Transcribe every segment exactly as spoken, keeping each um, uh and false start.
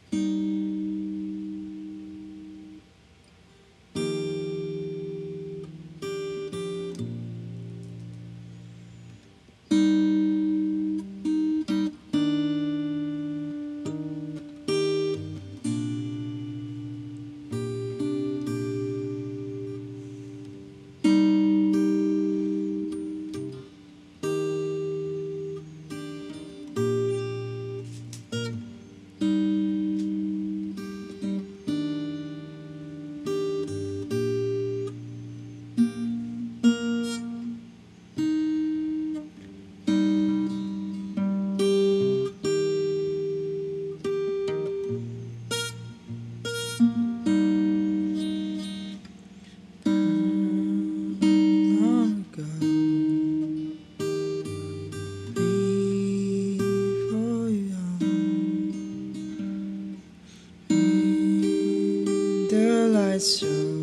So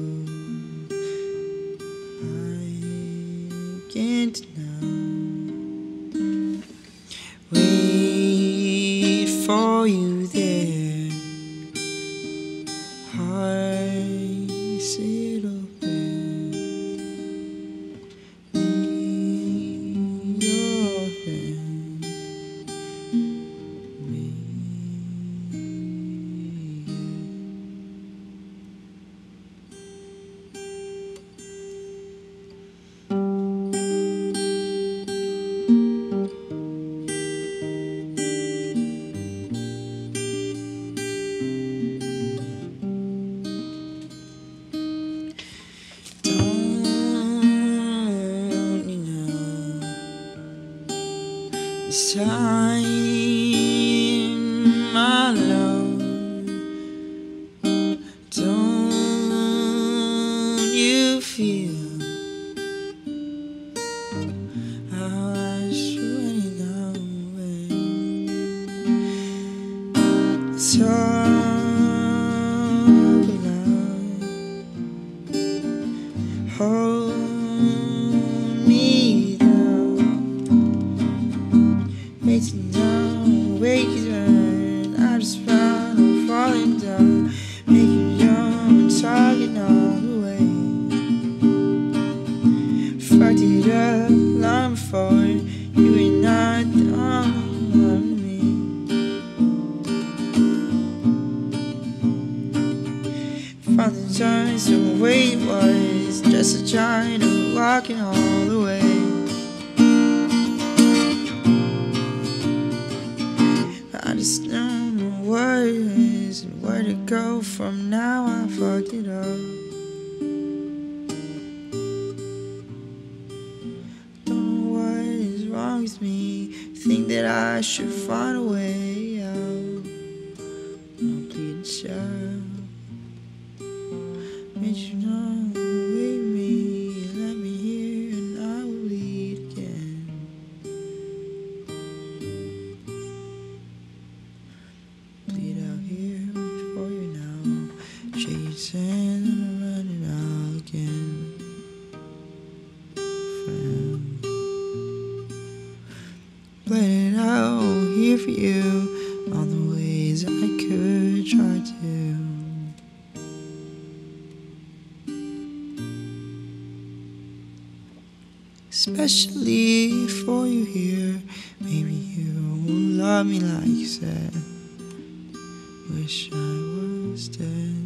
I begin to know. Wait for you there. Heart sit open. Need your hand. Me. This time, my love, don't you feel how I should away? Talk loud, hold me down. Waiting down, waking up, I just found I'm falling down, making young and talking all the way. Fucked it up long before you were not the only one with me. Found the time, so wait it was just a China walking all the way. I just don't know what it is and where to go from now. I fucked it up. Don't know what is wrong with me. Think that I should find a way out. I'm bleeding shy. Made you know with me. Let me hear and I will bleed again. Bleed out here before you now. Shake your sand and run it out again. Friend, bled it out here for you. All the ways I could try to. Especially for you here. Maybe you won't love me like you said. Wish I was dead.